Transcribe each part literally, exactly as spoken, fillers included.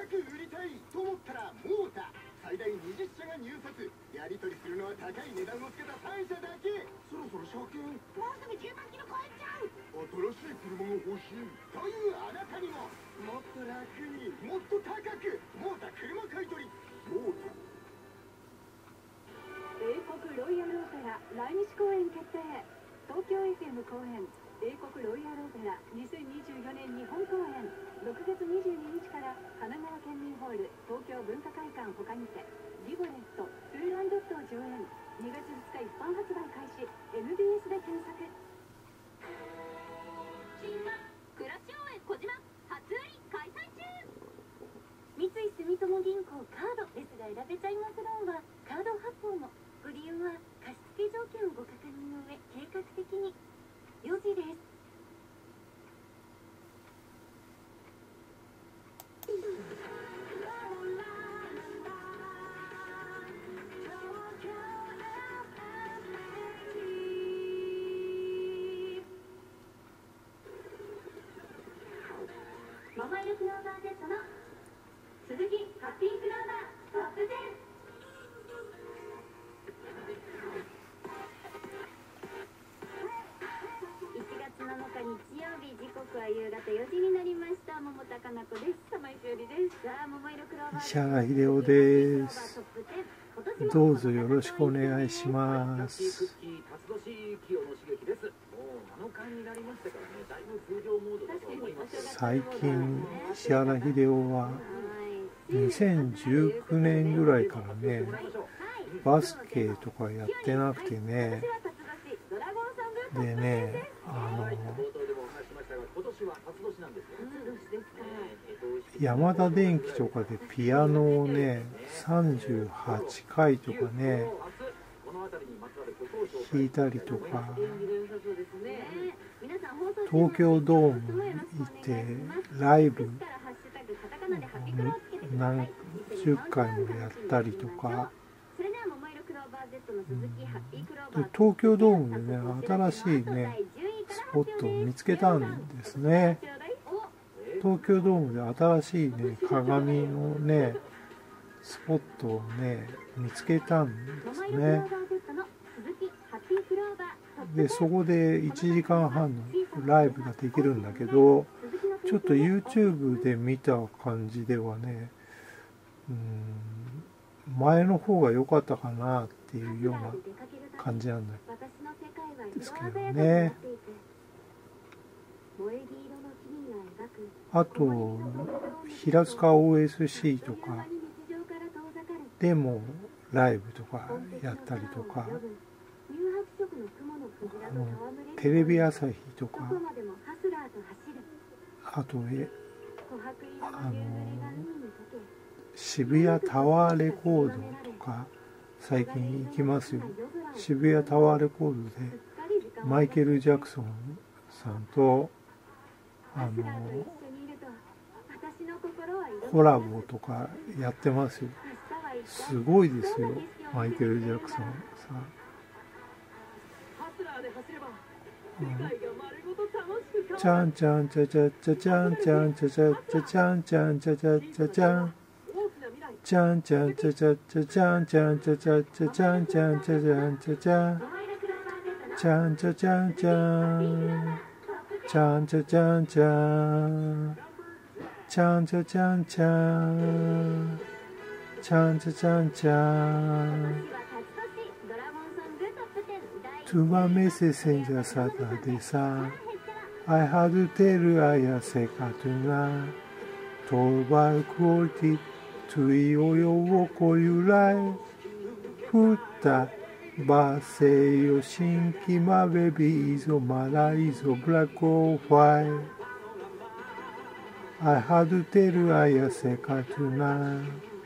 く売りたいと思ったらモータ最大にじゅっしゃが入札。やり取りするのは高い値段をつけたさんしゃだけ。そろそろ車検もうすぐじゅうまんキロ超えちゃう。新しい車が欲しいというあなたにももっと楽にもっと高くモータ車買い取りモータ。 英国ロイヤルオペラ来日公演決定。東京 エフエム 公演英国ロイヤルオペラにせんにじゅうよねん日本公演ろくがつにじゅうににちから神奈川県民ホール東京文化会館他にてリゴレットトゥーライドットを上演。にがつふつか一般発売開始。 エムビーエス で検索。暮らし応援小島初売り開催中。三井住友銀行カードですが選べちゃいますローンはカード発行も。ご利用は貸付条件をご確認の上計画的に。よじです。モバイルクローバー Z の鈴木ハッピークローバートップテン。いちがつなのか日曜日、時刻は夕方よじになりました。桃田かな子です。玉井しおりです。さあ、桃色クローバー石原秀夫です。どうぞよろしくお願いします。最近石原秀夫はにせんじゅうきゅうねんぐらいからねバスケとかやってなくてね、でねあのヤマダ電機とかでピアノをねさんじゅうはちかいとかね弾いたりとか、東京ドーム行ってライブ何十回もやったりとか、うん、で東京ドームでね新しいねスポットを見つけたんですね。東京ドームで新しいね鏡のねスポットをね見つけたんですね。でそこでいちじかんはんのライブができるんだけど、ちょっと YouTube で見た感じではね、うーん前の方が良かったかなっていうような感じなんですけどね。あと平塚 オーエスシー とかでもライブとかやったりとか、あのテレビ朝日とか、あとえあの渋谷タワーレコードとか最近行きますよ。渋谷タワーレコードでマイケル・ジャクソンさんとあのコラボとかやってますよ。すごいですよマイケル・ジャクソンさん。ちゃんちゃんちゃちゃちゃちゃんちゃんちゃちゃちゃちゃんちゃんちゃちゃちゃちゃんちゃんちゃんちゃちゃちゃちゃんちゃんちゃちゃちゃちゃんちゃんちゃちゃんちゃちゃちゃんちゃちゃんちゃんちゃんちゃちゃんちゃんちゃんちゃちゃんちゃんちゃんちゃちゃんちゃんTu vas me sentir sada de sa I had to tell I say katuna Tobal quality to yo wo koyurai Futa ba se yo shinki ma baby iso mara iso black or white I had to tell I say katuna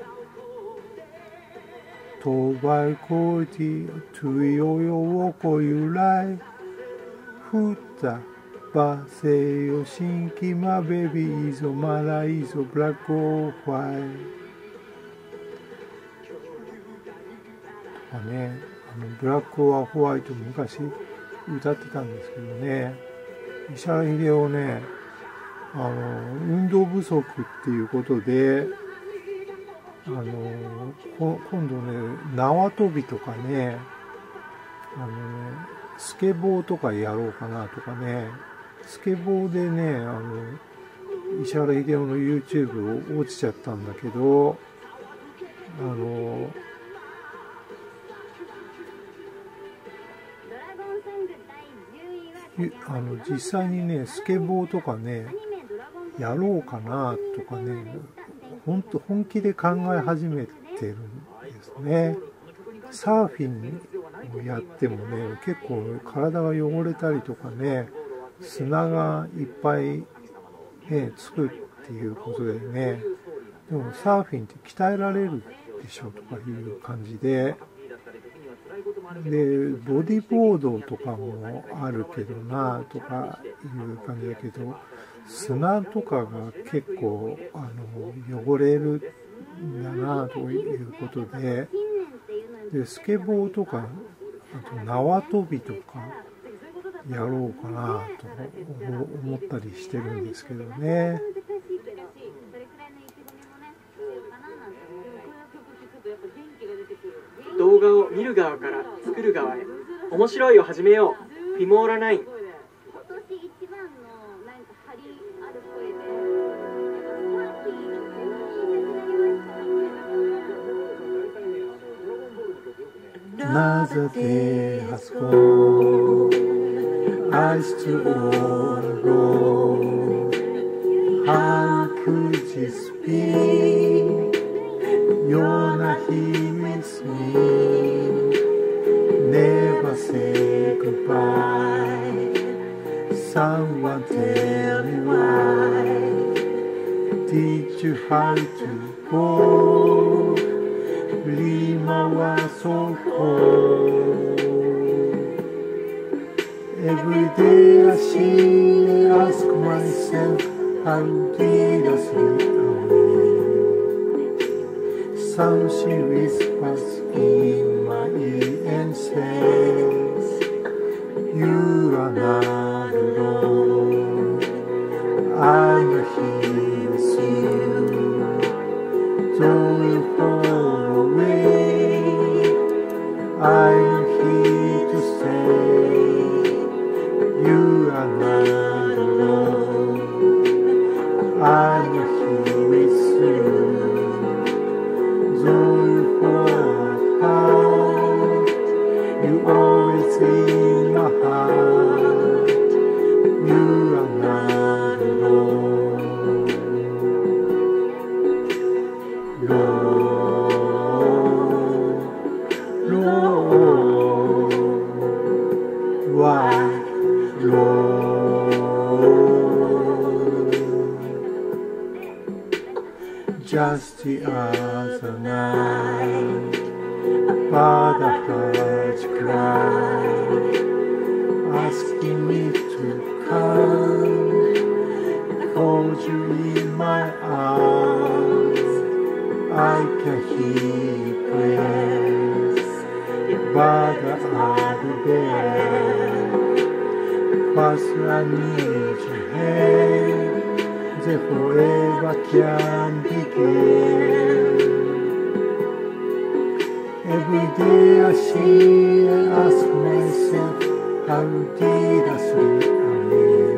Tobal quality to yo wo koyurai Futaばせよ新規まベビーイゾマライゾブラックオーファイとかね、あのブラックオアホワイト昔歌ってたんですけどね、石原秀夫ね、あの運動不足っていうことであのこ今度ね縄跳びとかね、あのねスケボーとかやろうかなとかね、スケボーでねあの石原秀夫の YouTube 落ちちゃったんだけど、あのあの実際にねスケボーとかねやろうかなとかね、本当本気で考え始めてるんですね。サーフィンをやってもね結構体が汚れたりとかね、砂がいっぱいねつくっていうことでね、でもサーフィンって鍛えられるでしょとかいう感じで、でボディボードとかもあるけどなとかいう感じだけど、砂とかが結構あの汚れるんだなということで、でスケボーとかあと縄跳びとかやろうかなと思ったりしてるんですけどね。 動画を見る側から作る側へ、面白いを始めよう。フィモーラナイン。 Another day has gone, I still wanna go. How could this be? You're not here with me. Never say goodbye. Someone tell me why did you have to go? Lima was so cold. Every day I see and ask myself, how did I slip away? Some she whispers in my ear and says, you are not alone. I'm here with you. Though you fall away, I'm here to stay. You are not alone. I'm here with you. Though you fall apart, you always in my heart. You are not alone. Lord, Lord, why, Lord? Just the other night, but I heard you cry, asking me to come, hold you in my arms. I can hear you prayers, but I'll be there. First I need your hand, then forever can begin. Every day I see and ask myself, how did I slip away?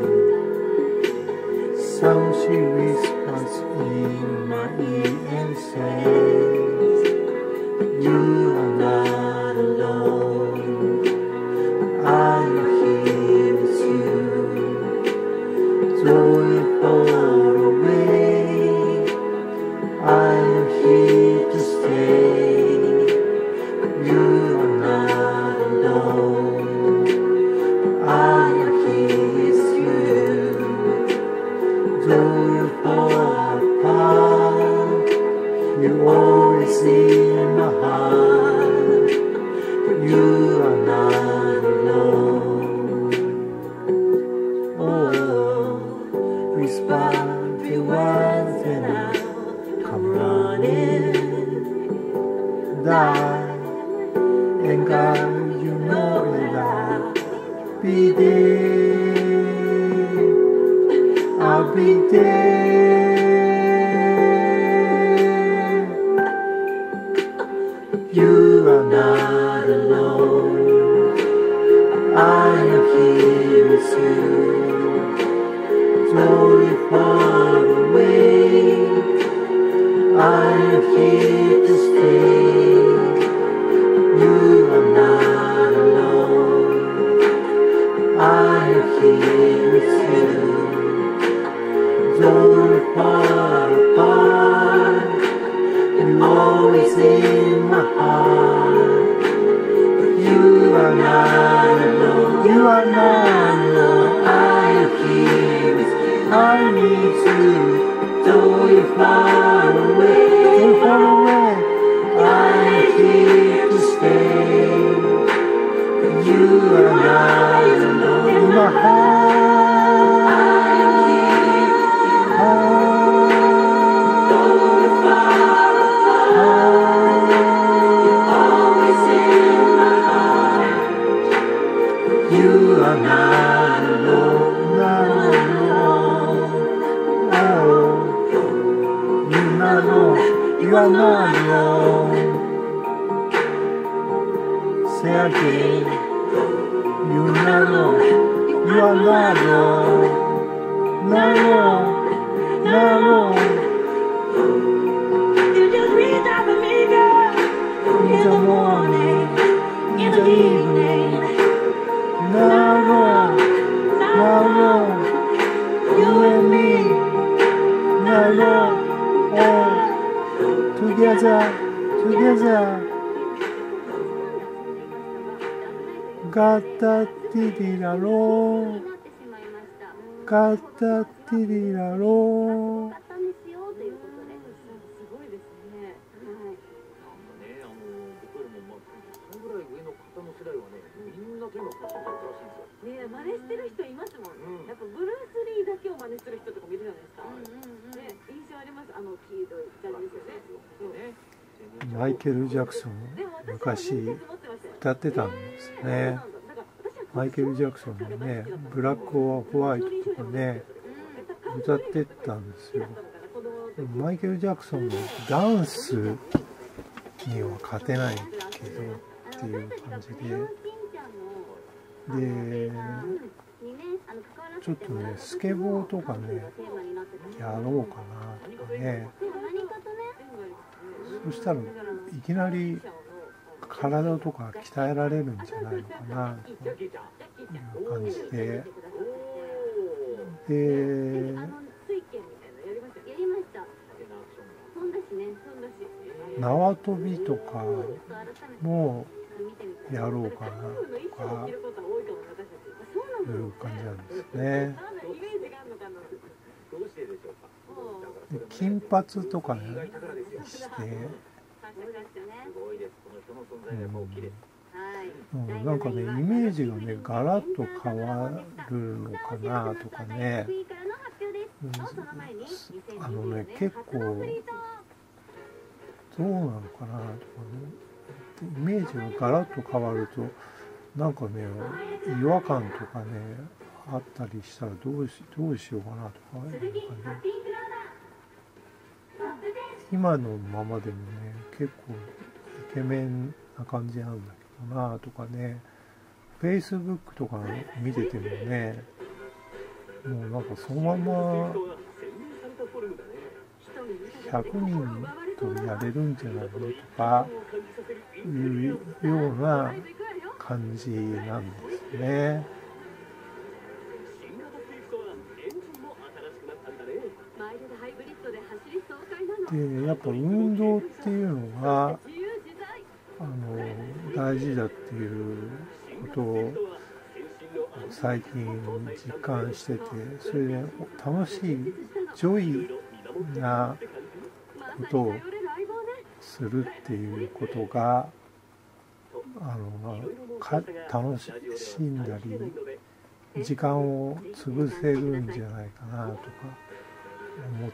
Some she whispers in my ear and says, you are not alone. I'm here with you. Though you fall away, I'm here to stay. You are not alone. I'm here with you. Though you fall apart, you always in my heart. You are not alone. Oh, whisper the words and I'll come running. Die, and God, you know that I'll be there. I'll be there. you. Slowly far away, I'm here to stay. You are not alone. I'm here with you. Slowly far apart, and always in my heart. You are not alone. You are not alone. I'm here with you. I need you. Though you're far away, you're far away, I'm here to stay. You are not alone. In my heart, I'm here with you. Though you're far apart, you're always in my heart. You are not alone. Not alone. You're not alone. You are not alone. Say again. You're not alone. You are not alone. Not alone. Not alone. You just reach out for me, girl. In the morning, in the evening. Not alone. Not alone. You and me. Not alone. All together, together.ガタティリラロー。ガタティリラロー。 買ったんですよということで、すごいですね。はい。 なんかね、あの僕よりもまあそのぐらい上の方の世代はね、みんなと今こうやってらしいんですよ。 ねえ、真似してる人いますもん。 うんやっぱブルース・リーだけを真似する人とかもいるじゃないですか。 うんうんうん。 ね、印象あります。あの黄色いジャージですよね。うんマイケル・ジャクソンでも私は昔伝説持ってましたよ。 歌ってたんですね。 だから私はマイケル・ジャクソンのね、ブラック・オア・ホワイトとかね、歌ってたんですよ。でもマイケル・ジャクソンのダンスには勝てないけどっていう感じで、で、ちょっとね、スケボーとかね、やろうかなとかね、そしたらいきなり体とか鍛えられるんじゃないのかなという感じで、で、縄跳びとかもやろうかなとかいう感じなんですね。で金髪とかねして、うん、なんかねイメージがねガラッと変わるのかなとかね、うん、あのね結構どうなのかなとかね、イメージがガラッと変わるとなんかね違和感とかねあったりしたらどうしどうしようかなとか、ね、今のままでもね結構イケメンな感じなんだけどなとかね、フェイスブックとか見ててもね、もうなんかそのままひゃくにんとやれるんじゃないのとかいうような感じなんですね。でやっぱ運動っていうのがあの大事だっていうことを最近実感してて、それで楽しいジョイなことをするっていうことがあのか楽しんだり時間を潰せるんじゃないかなとか思って、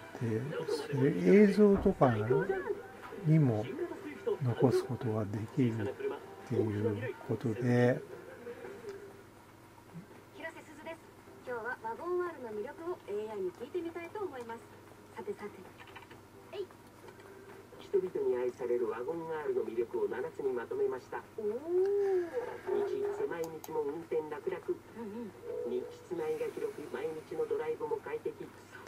それ映像とかにも残すことができるっていうことで、 広瀬すずです。今日はワゴン R の魅力を エーアイ に聞いてみたいと思います。さてさて、えい。 人々に愛されるワゴン R の魅力をななつにまとめました。 おお。 いち、狭い道も運転楽々。に、室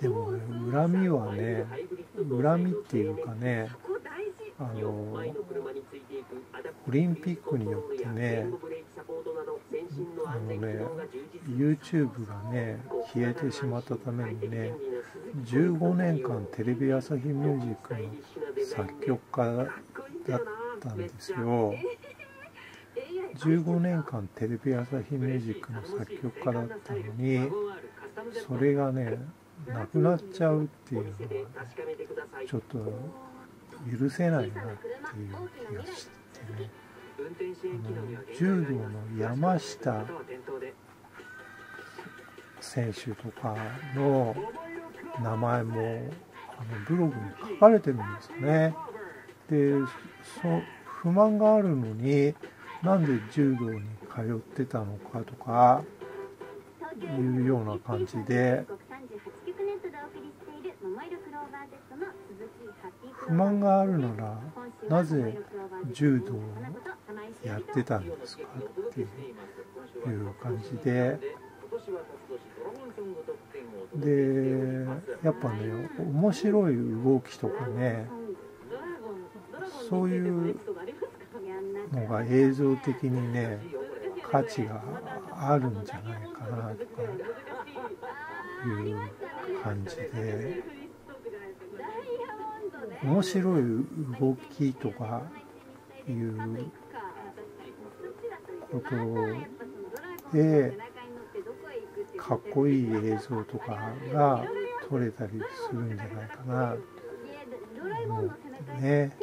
でもね、恨みはね、恨みっていうかね、あのオリンピックによってね、あのね YouTube がね消えてしまったためにね、じゅうごねんかんテレビ朝日ミュージックの作曲家だったんですよ。じゅうごねんかんテレビ朝日ミュージックの作曲家だったのに、それがねなくなっちゃうっていうのはちょっと許せないなっていう気がしてね、あの柔道の山下選手とかの名前もあのブログに書かれてるんですよね。で、そ不満があるのになんで柔道に通ってたのかとかいうような感じで、不満があるならなぜ柔道をやってたんですかっていう感じで、でやっぱね面白い動きとかね、そういうのが映像的にね価値があるんじゃないかなとかいう感じで、面白い動きとかいうことでかっこいい映像とかが撮れたりするんじゃないかなと思ってね。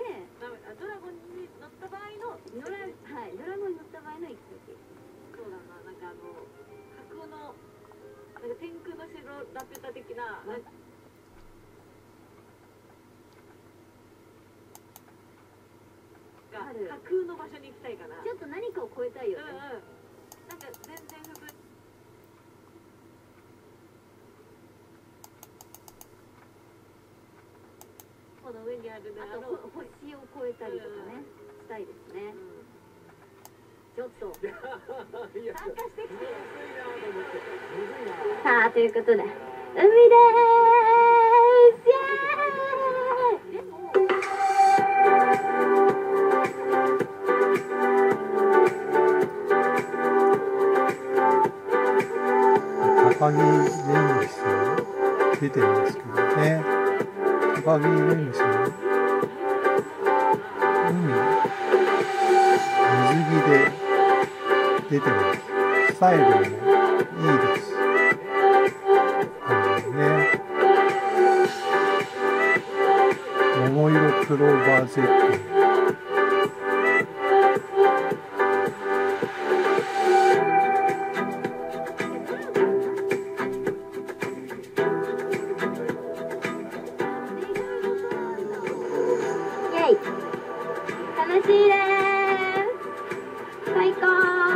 天空の城ラピュタ的な、なんか架空の場所に行きたいかな。ちょっと何かを超えたいよね。うんうん、なんか全然普通。この上にあるね、あと星を超えたりとかね、したいですね。ちょっと参加してきて。さあということで海でーす。イエーイ。 高木レミス出てるんですけどね、高木レミス海水着で出てます。スタイルもいいです。あのね、桃色クローバー Z。 イェイ。楽しいです。最高。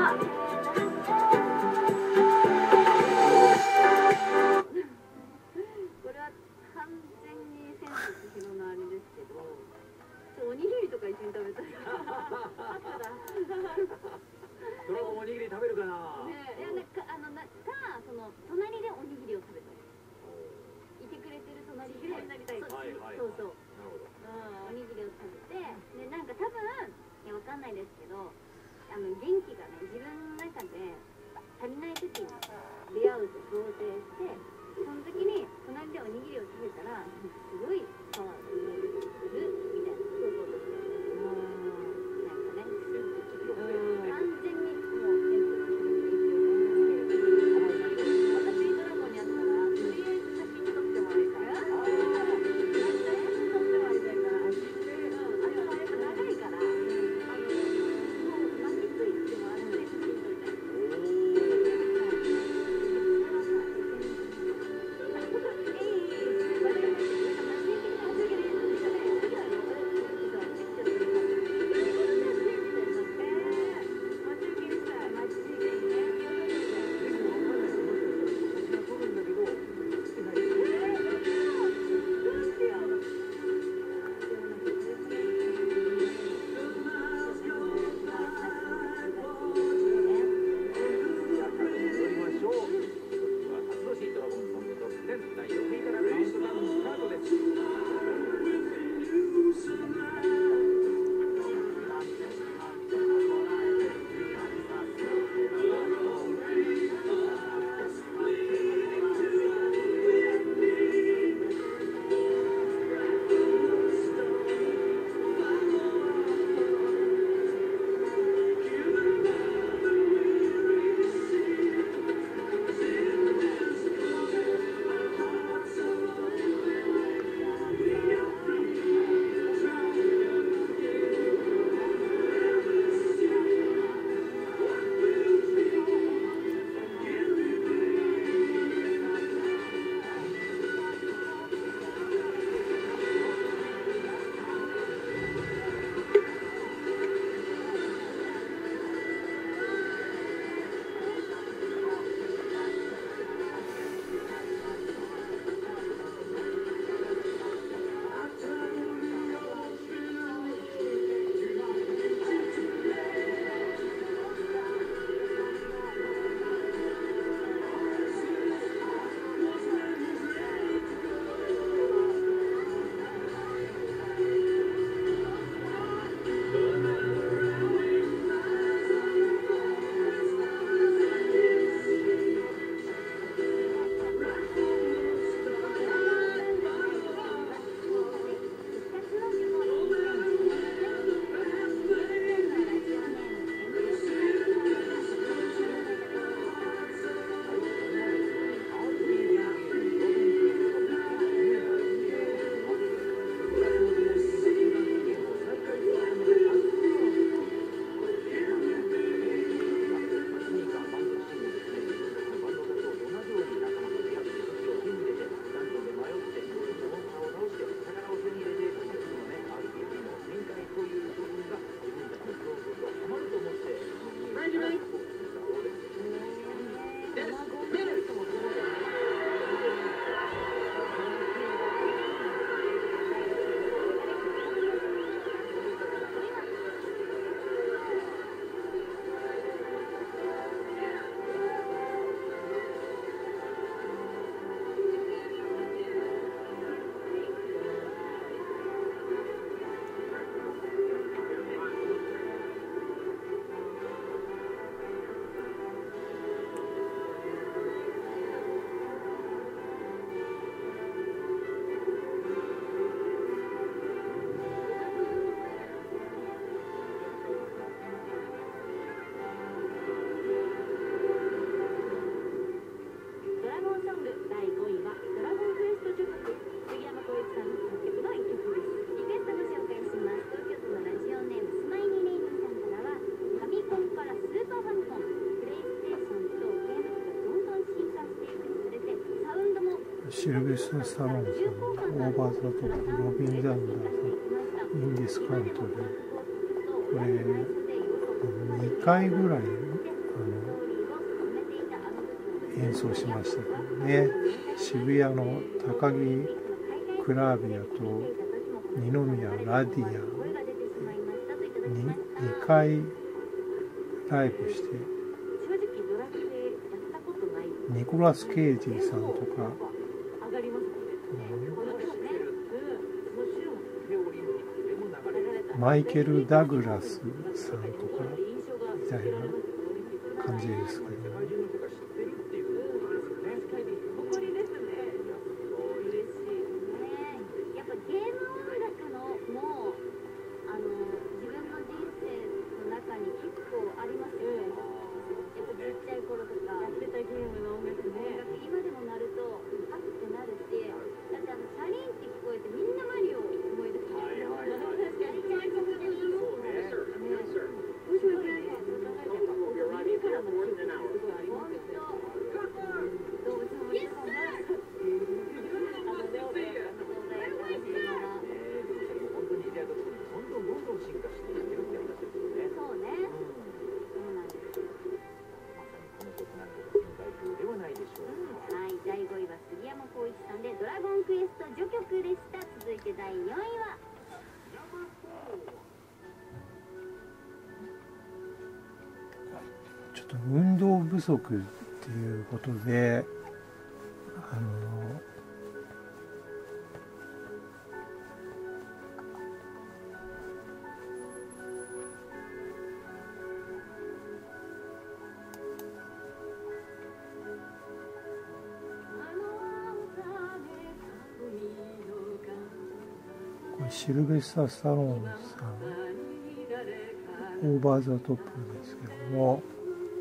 おにぎりとか一緒に食べたい。 ドラゴンおにぎり食べるかな。 ねえ、いやなんかあのなかその隣でおにぎりを食べたい。いてくれてる隣でになりたい。そうそう。なるほど。おにぎりを食べて、でなんか多分いやわかんないですけど、あの元気がね自分の中で足りない時に出会うと想定して、その時に隣でおにぎりを食べたらすごいパワーがするみたいな。 シルベスター・スタローンさん、オーバー・ザ・トップ、ロビン・ザンダーさん、インディス・カントリー、これにかいぐらいあの演奏しましたけどね。渋谷の高木クラービアと二宮ラディアににかいライブして、ニコラス・ケイジーさんとか、うん、マイケル・ダグラスさんとかみたいな感じですけど、ね、 やっぱゲーム音楽のもうあの自分の人生の中に結構ありますよね。やっぱちっちゃい頃とかやってたゲームの音楽ね、今でも鳴るとハッってなるし、だってあのチャリンって聞こえてみんなマリオを思い出す。はいはいはい。確かにチャリンって聞こえてそうね。面白いね。耳からの記憶すごいありますよね。動物の森とかも。だいごいは杉山浩一さんでドラゴンクエスト序曲でした。続いてだいよんいはちょっと運動不足っていうことで、あのシルベスター・スタローンさん、オーバー・ザ・トップですけども、も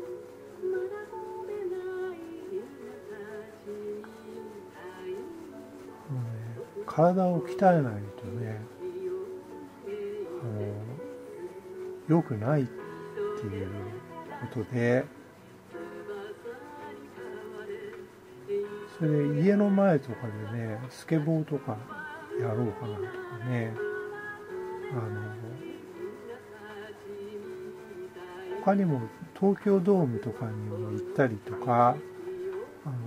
うね、体を鍛えないとね、あの良くないっていうことで、それで家の前とかでね、スケボーとかやろうかなとかね、あの他にも東京ドームとかにも行ったりとか、あの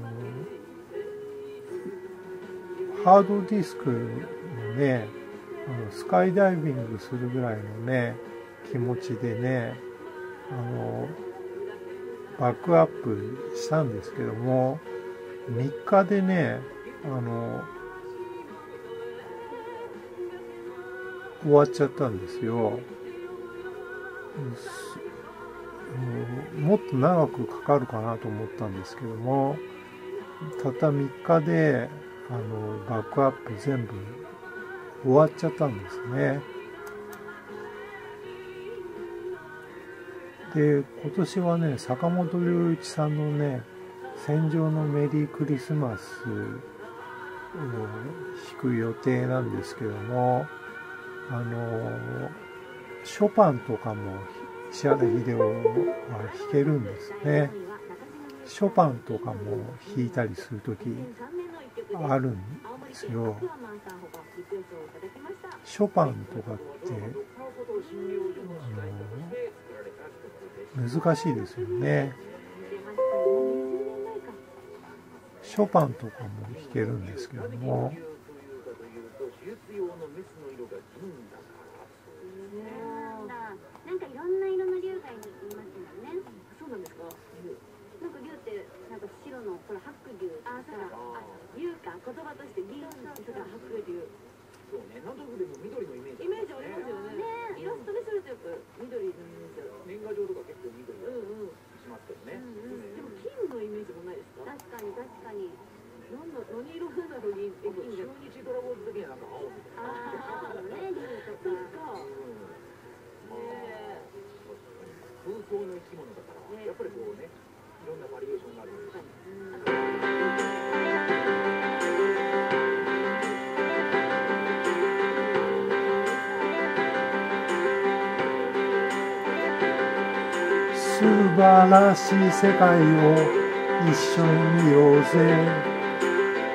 ハードディスクのね、あのスカイダイビングするぐらいのね気持ちでね、あのバックアップしたんですけども、みっかでね、あの終わっちゃったんですよ。もっと長くかかるかなと思ったんですけども、たったみっかであのバックアップ全部終わっちゃったんですね。で、今年はね、坂本龍一さんのね、戦場のメリークリスマスを弾く予定なんですけども、あのショパンとかも石原秀夫は弾けるんですね。ショパンとかも弾いたりするときあるんですよ。ショパンとかってあの難しいですよね。ショパンとかも弾けるんですけども、 なんかいろんな色の竜がいますよね。そうなんですか。なんか竜ってなんか白のほら白竜。あ、そうだ。竜か言葉として竜とか白竜。 そうね。なんとなくでも緑のイメージ。 イメージありますよね。イラストにするとやっぱ緑のイメージある。 年賀状とか結構緑がしますけどね。 でも金のイメージもないですか。 確かに確かに。 なんだ何色なんだろう銀って金じゃ。 中日ドラゴンズ的にはなんか青みたいな。 ああ、ね、竜とそっか。 か。 空想の生き物だから、やっぱりこうね、いろんなバリエーションがあるんですよ。 素晴らしい世界を一緒に見ようぜ。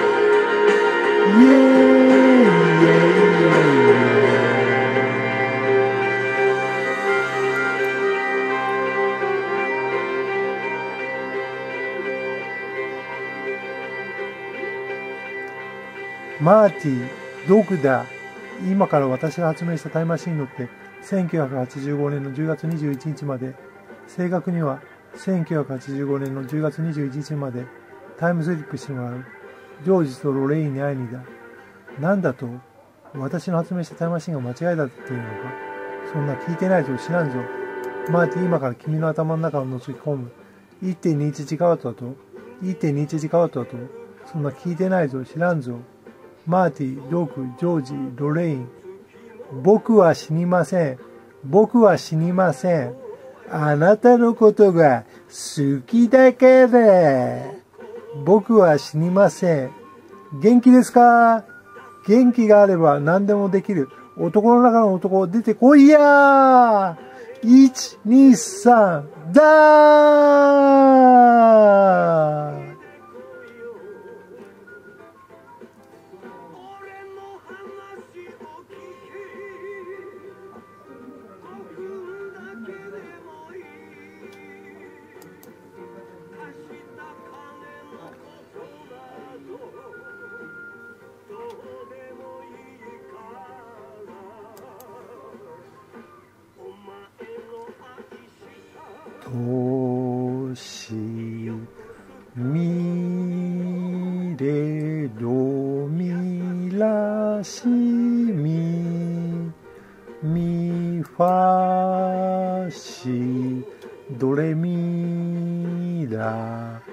マーティ、ドクだ。今から私が発明したタイムマシンに乗ってせんきゅうひゃくはちじゅうごねんのじゅうがつにじゅういちにちまで、正確にはせんきゅうひゃくはちじゅうごねんのじゅうがつにじゅういちにちまでタイムスリップしてもらう。ジョージとロレインに会いにだ。なんだと？私の発明したタイムマシンが間違いだというのか？そんな聞いてないぞ、知らんぞ。マーティ、今から君の頭の中を覗き込む。いってんにいち ジガワットだと？ いってんにいち ジガワットだと？そんな聞いてないぞ、知らんぞ。マーティ、ドク、ジョージ、ロレイン。僕は死にません。僕は死にません。あなたのことが好きだから。僕は死にません。元気ですか？元気があれば何でもできる。男の中の男、出てこいやー！ いち、に、さん、だー！としみれどみらしみみファしどれみら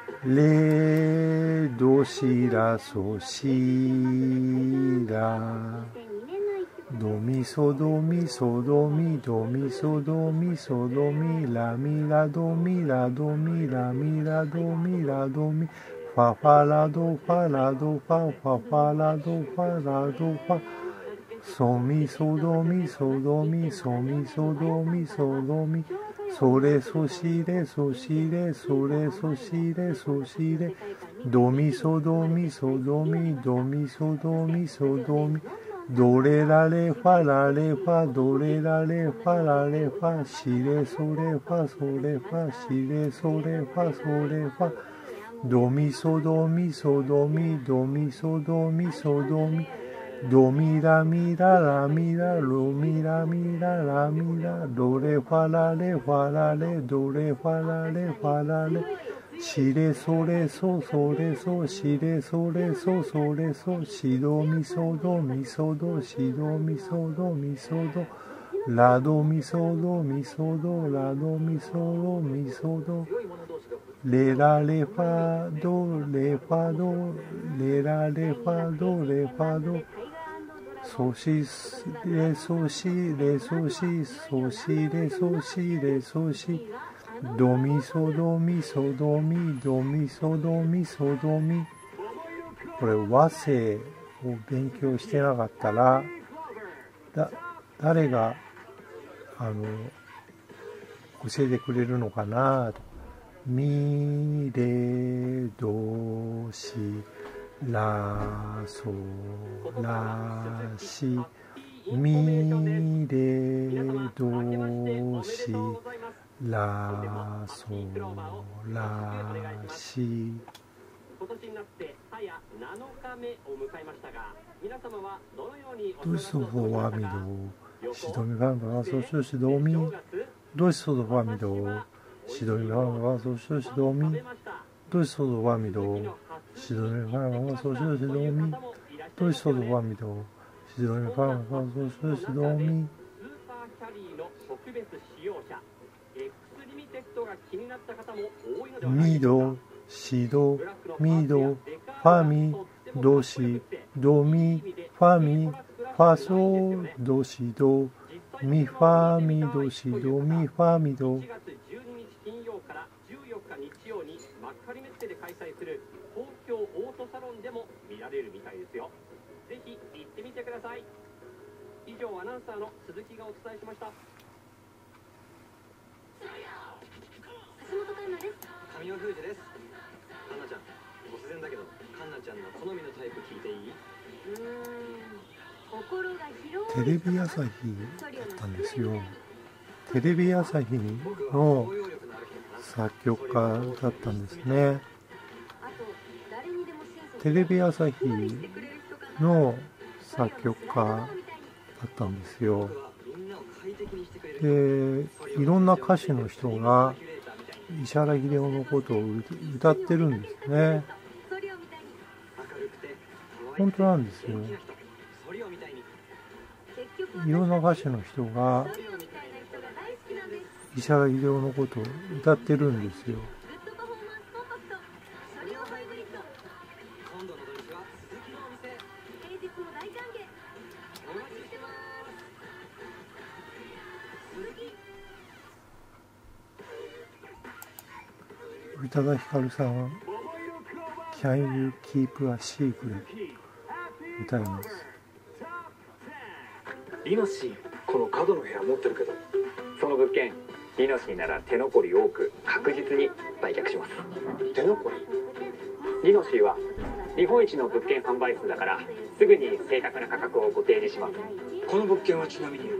レドシラソシラドミソドミソドミドミソドミソドミラミラドミラドミラミラドミラドミファファラドファラドファファファラドファラドファソミソドミソドミソミソドミソドミソレソシレソシレソレソシレソシレドミソドミソドミドミソドミソドミドレラレファラレファドレラレファラレファシレソレファソレファシレソレファソレファドミソドミソドミドミソドミソドミドミラミララミラロミラミララミラドレファラレファラレドレファラレファラレシレソレソソレソシレソレソソレソシドミソドミソドシドミソドミソドラドミソドミソドラドミソドミソドレラレファドレファドレラレファドレファドソシレソシレソシソシレソシレソシドミソドミソドミドミソドミソドミこれ和声を勉強してなかったらだ誰があの教えてくれるのかなとミレドシラソラシミレドシラソラシ今年になって早なのかめを迎えましたが皆様はどのようにお過ドイごしソフォワミドシドミファンバーソシュシドミドイソフォワミドシドミファンバーソシュシドミドイソフォワミドシドミファンバーソシュシドミドイソフォワミドシドミファンバーソシュシドミスーパーキャリーの特別使用車 X リミテッドが気になった方も多いのではないでしょうミドか。 シドミドファミドシドミファミファソドシドミファミドシドミファミドしがつじゅうににち金曜からじゅうよっか日曜に幕張メッセで開催する東京オートサロンでも見られるみたいですよ。ぜひ行ってみてください。以上アナウンサーの鈴木がお伝えしました。 橋本環奈です。 神尾楓珠です。カンナちゃん、突然だけどカンナちゃんの好みのタイプ聞いていい？ うーん心が広いテレビ朝日だったんですよ。テレビ朝日の作曲家だったんですね。 あと誰にでも親切テレビ朝日の作曲家だったんですよ。で、いろんな歌手の人が石原秀夫のことを歌ってるんですね。本当なんですよ。いろんな歌手の人が石原秀夫のことを歌ってるんですよ。宇多田ヒカルさんは「Can You Keep a Secret」歌います。 イノシー、この角の部屋持ってるけど、その物件イノシーなら手残り多く確実に売却します。 手残り？ イノシーは日本一の物件販売数だからすぐに正確な価格をご提示します。 この物件はちなみに。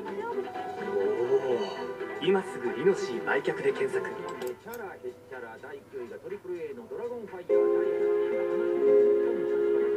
おお、今すぐイノシー売却で検索。 チャラヘッチャラだいきゅういがトリプル A のドラゴンファイヤーだいはちい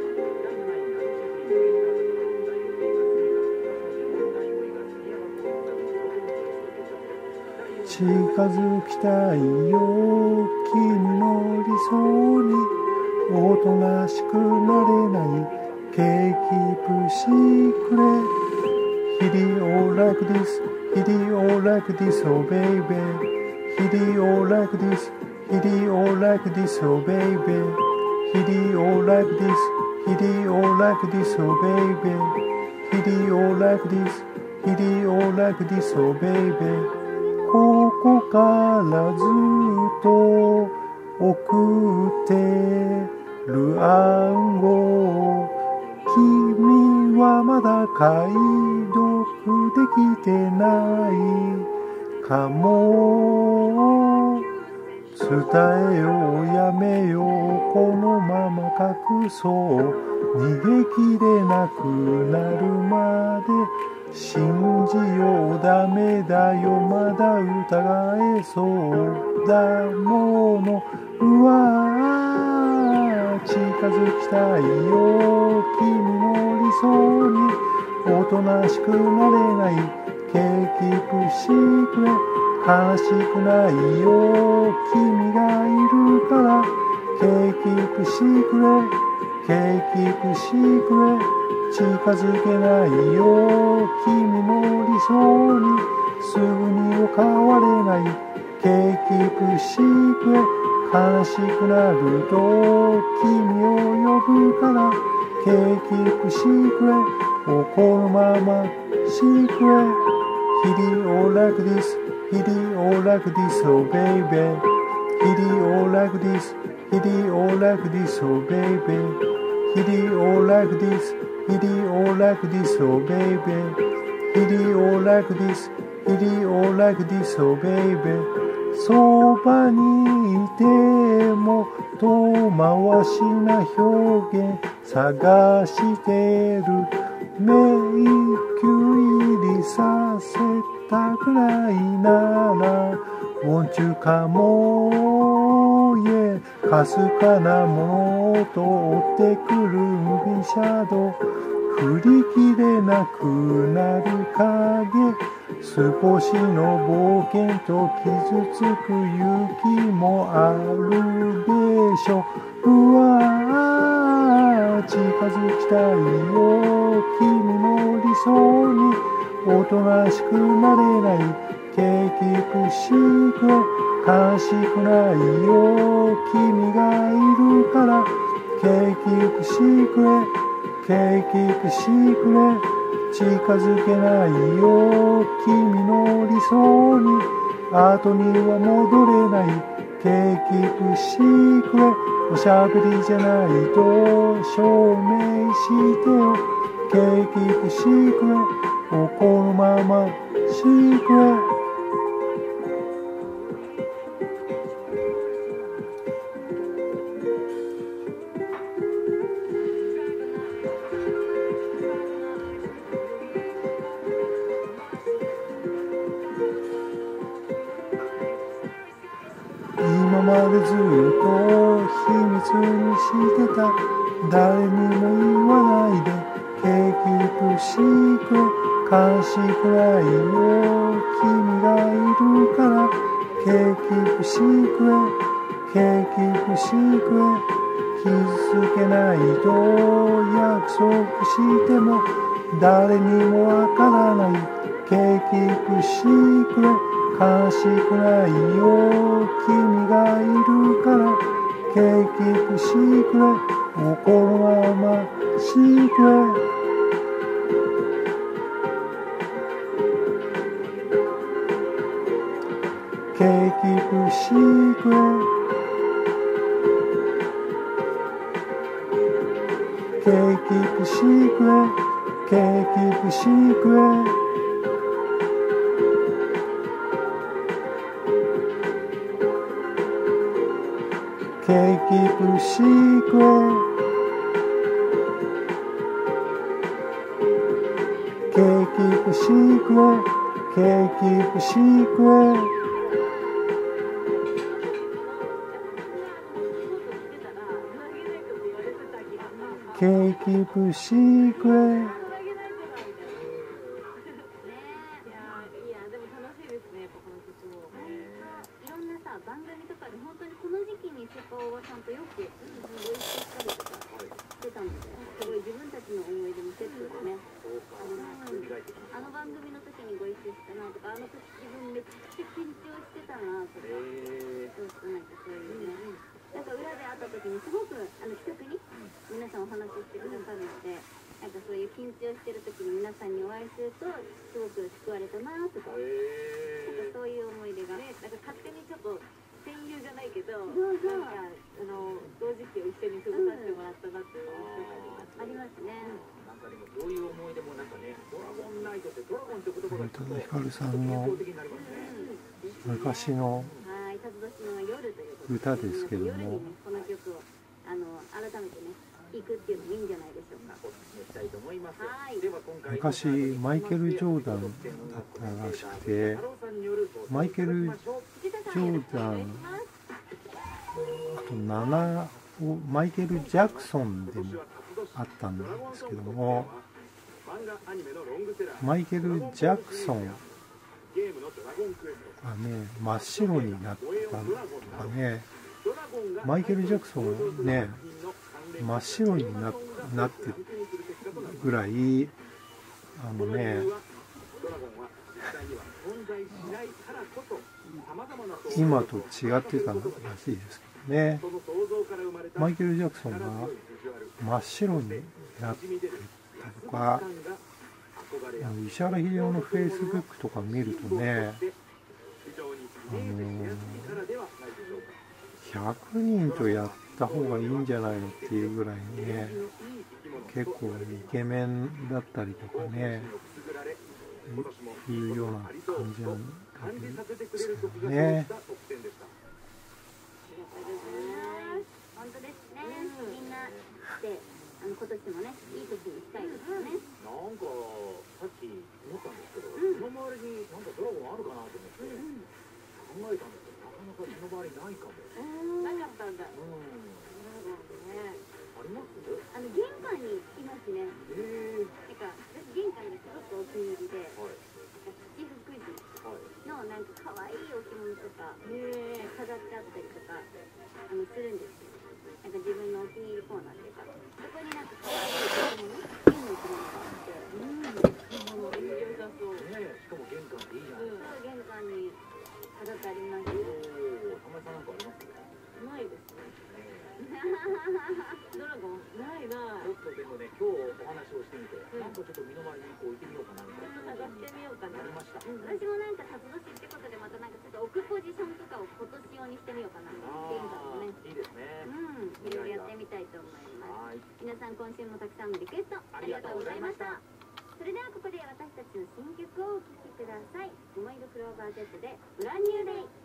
近づきたいよ君の理想におとなしくなれないケーキプシークレヒリオーラクディスヒリオーラクディスオベイベヒリオーラクディスヒリオーラクディスオベイベヒリオーラクディスヒリオーラクディスオベイベヒリオーラクディスヒリオーラクディスオベイベここからずっと送ってる暗号君はまだ解読できてないかも伝えようやめようこのまま隠そう逃げきれなくなるまで信じようダメだよまだ疑えそうだものうわ近づきたいよ君の理想におとなしくなれないケーキプシークレ悲しくないよ君がいるからケーキプシークレケーキプシークレ近づけないよ君の理想にすぐには変われないケーキプシークレ悲しくなると君を呼ぶからケーキプシークレをこのままシークレヒリオーラクディスヒリオーラクディスオベイベヒリオーラクディスヒリオーラクディスオベイベヒリオーラクディスヒリオーラクディスオベイベヒリオーラクディスヒリオーラクディスオベイベそばにいても遠回しな表現探してる迷宮入りさせたくないならウォンチュかもえかすかなものと追ってくるムービーシャドウ振り切れなくなる影少しの冒険と傷つく勇気もあるでしょうわ近づきたいよ君の理想におとなしくなれないケーキプシークレ悲しくないよ君がいるからケーキプシークレケーキプシークレ近づけないよ君の理想に後には戻れないケーキプシークレおしゃべりじゃないと証明してよケーキプシークレをこのままシークレ今までずっと秘密にしてた誰にも言わないでケーキプシークへ監視くらいよ君がいるからケーキプシークへケーキプシークへ傷つけないと約束しても誰にもわからないケーキプシークへ監視くらいよ君がいるからケーキプシークへ怒るままシークへケーキプシークへケーキプシークへケーキプシークへケーキプシークへケーキプシークへケーキプシークへケーキプシークへ番組とかで本当にこの時期にセパオはちゃんとよくご一緒したりとかしてたので、すごい自分たちの思い出もセットでね、あの番組の時にご一緒したなとか、あの時自分めっちゃ緊張してたなとか、そうするとなんかそういうね、なんか裏で会った時にすごくあの気さくに皆さんお話ししてくださるので、なんかそういう緊張してる時に皆さんにお会いするとすごく救われたなとか、なんかそういう思い出がね、なんか勝手にちょっと戦友じゃないけど、なんかあの同時期を一緒に過ごさせてもらったなっていうのがありますね。 なんかでもそういう思い出もなんかね、ドラゴンナイトってドラゴンって言葉が宇多田ヒカルさんの昔の歌ですけども、 この曲をあの改めてね聴くっていうのもいいんじゃないでしょうか。 昔マイケル・ジョーダンだったらしくて、マイケル・ジョーダンあとななをマイケル・ジャクソンでもあったんですけども、マイケル・ジャクソンがね真っ白になったとかね、マイケル・ジャクソンがね真っ白に な, なってぐらいあのね今と違ってたらしいですけどね、マイケル・ジャクソンが真っ白になってたとか、石原秀夫のフェイスブックとか見るとね、あのひゃくにんとやった方がいいんじゃないのっていうぐらいにね、結構イケメンだったりとかねいうような感じなんですけどね。 本当ですね、みんなであの今年もねいい年にしたいですよね。 なんかさっき思ったんですけど、その周りになんかドラゴンあるかなと思って考えたんですけど、なかなかその周りないかも。 なかったんだ。 うん。あります？ あの玄関にいますね。 ええ。 なんか私玄関ですごくお気に入りで、七福神のなんか可愛い置物とか飾ってあったりとかあのするんですよ。なんか自分のお気に入りコーナーっていうか、そこになんか可愛い置物、金の置物があって、うん、良さそう。 ねえ、しかも玄関っていいじゃないですか。 玄関に飾ってあります。 おお、たまさんなんかあります？ ないですね。ドラゴンないな。 ちょっとでもね、今日お話をしてみて、なんかちょっと身の回りにこう置いてみようかなみたいな。 探してみようかな。 なりました。 私もなんか辰年ってことでまたなんかちょっと置くポジションとかを今年用にしてみようかな。玄関のね。 いいですね。 うん、いろいろやってみたいと思います。皆さん今週もたくさんのリクエストありがとうございました。それではここで私たちの新曲をお聴きください。モイドクローバー Z でブランニューデイ。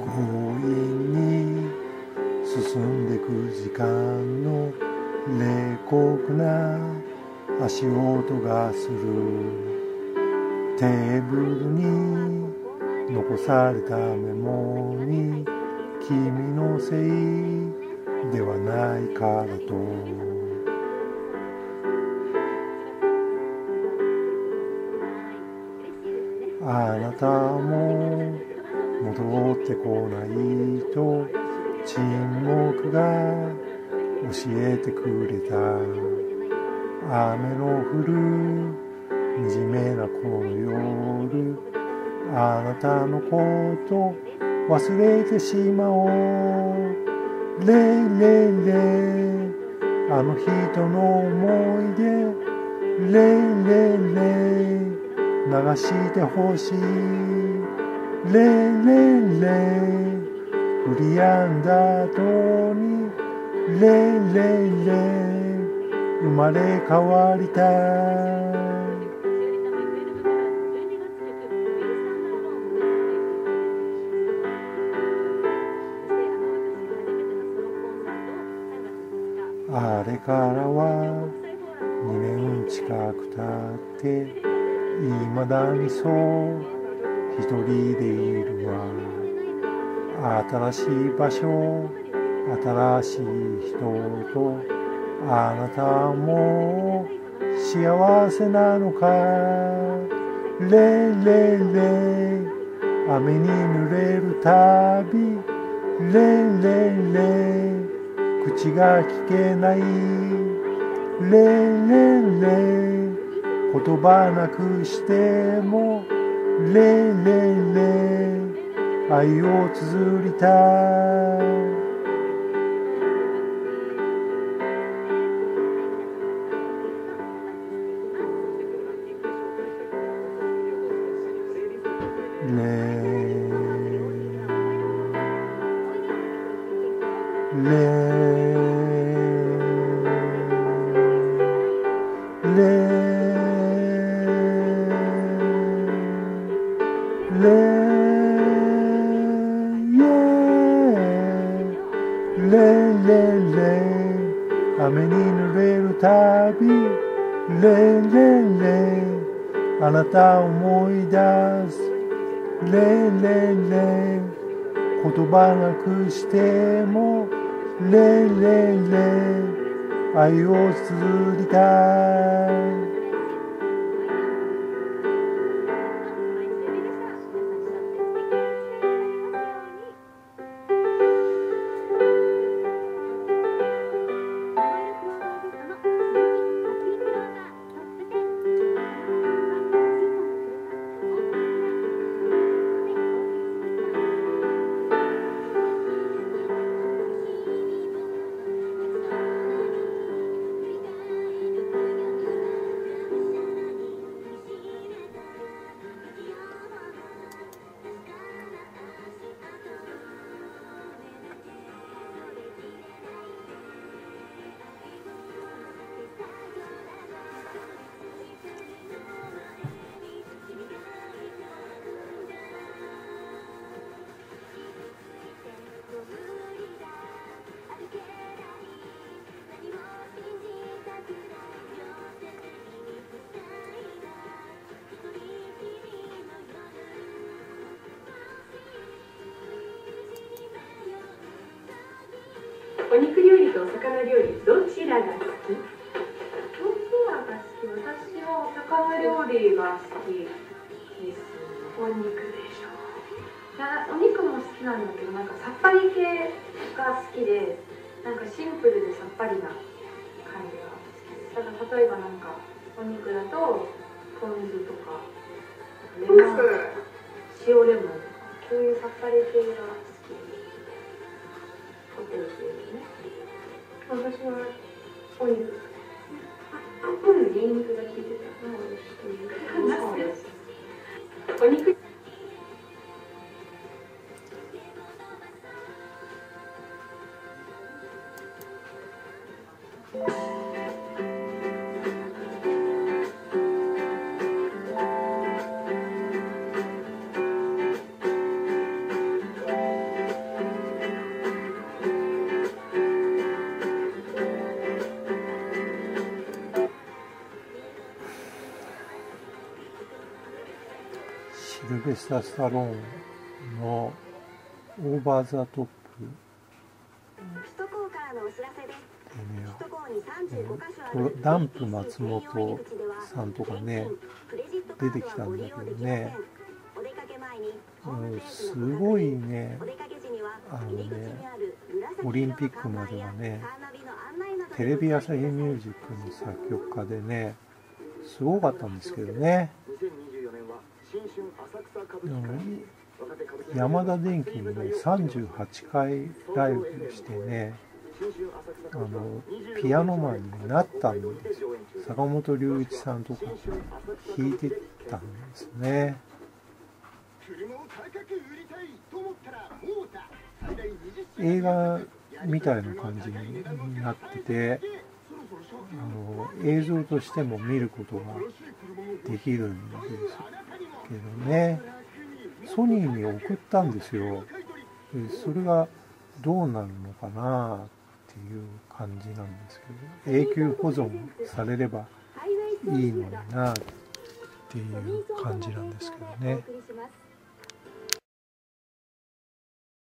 強引に進んでく時間の冷酷な足音がする。テーブルに残されたメモに君のせいではないからと。あなたも戻ってこないと沈黙が教えてくれた。雨の降る惨めなこの夜、あなたのこと忘れてしまおう。レイレイレイ、あの人の思い出。レイレイレイ、流してほしい。レイレイレイ、降り止んだ後に。レイレイレイ、生まれ変わりたい。あれからはにねん近く経って未だにそう一人でいるわ。新しい場所、新しい人と。あなたも幸せなのか。レイレイレイ、雨に濡れるたび。レイレイレイ、口が聞けない。レイレイレイ、言葉なくしても。レイレイレイ、愛を綴りたい。雨に濡れるたび。レイレイレイ、あなたを思い出す。レイレイレイ、言葉なくしても。レイレイレイ、愛を綴りたい。 お肉料理とお魚料理どちらが好き？どちらが好き？私はお魚料理が好きです。お肉でしょう。いや、お肉も好きなんだけど、なんかさっぱり系が好きで、なんかシンプルでさっぱりな感じが好きです。ただ例えばなんかお肉だとポン酢とかレモン、塩レモンとかそういうさっぱり系が好きです。ホテル系でね。私はお肉。うん、ニンニクが効いてたのが美味しいという感じです。お肉。 レスター・スタローンのオーバー・ザ・トップ首都高からのお知らせです。 でね、 首都高にさんじゅうごカ所あこれるダンプ松本さんとかね出てきたんだけどね、 お出かけ前にホーもうムページすのごいね、 お出かけ時にはあの入り口ねにある紫オリンピックまではねカーナビの案内などテレビ朝日ミュージックの作曲家でね、すごかったんですけどね。 にせんにじゅうよねんは新春浅草歌でも舞伎会若手歌舞伎ヤマダ電機にねさんじゅうはちかいライブしてね、 新春浅草あ歌舞伎はのピアノマンになったんですよ。坂本龍一さんとか弾いてたんですね。 車を高く売りたいと思ったらモーター最大にじゅっしゃ映画みたいな感じになってて、あの映像としても見ることができるんですけどね、ソニーに送ったんですよ。でそれがどうなるのかなっていう感じなんですけど、永久保存されればいいのになっていう感じなんですけどね。 お送りします。